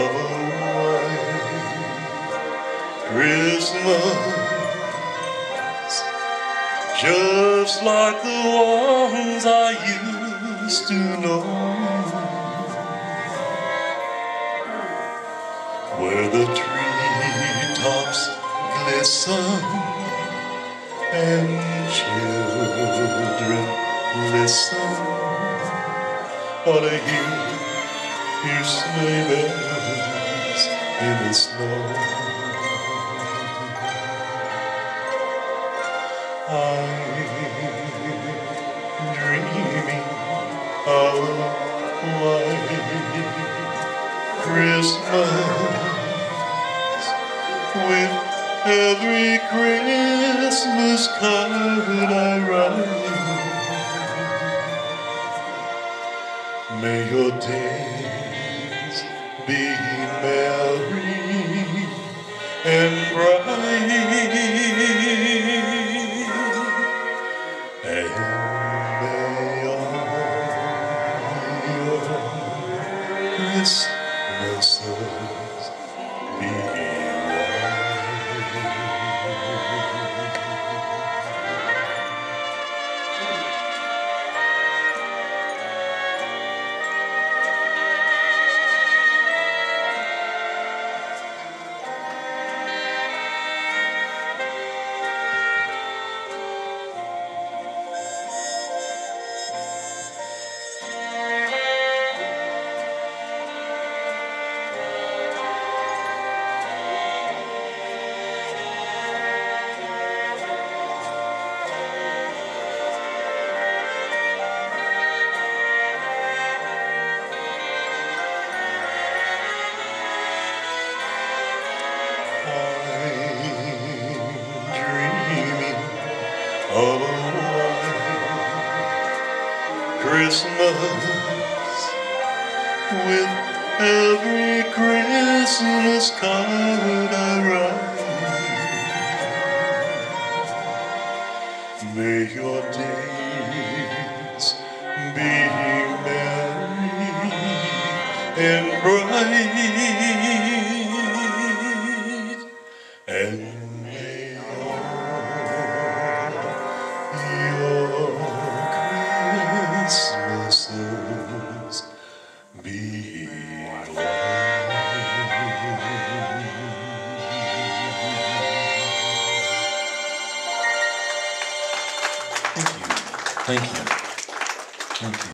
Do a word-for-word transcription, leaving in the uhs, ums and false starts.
of a white Christmas, just like the ones I used to know, where the treetops glisten and children listen, or to hear, hear sleigh bells in the snow. I'm dreaming of a white Christmas, with every Christmas card I write. May your days be merry and bright, and may all your Christmases be of a white Christmas, with every Christmas card I write. May your days be merry and bright, and may your Christmases be white. Thank you. Thank you. Thank you.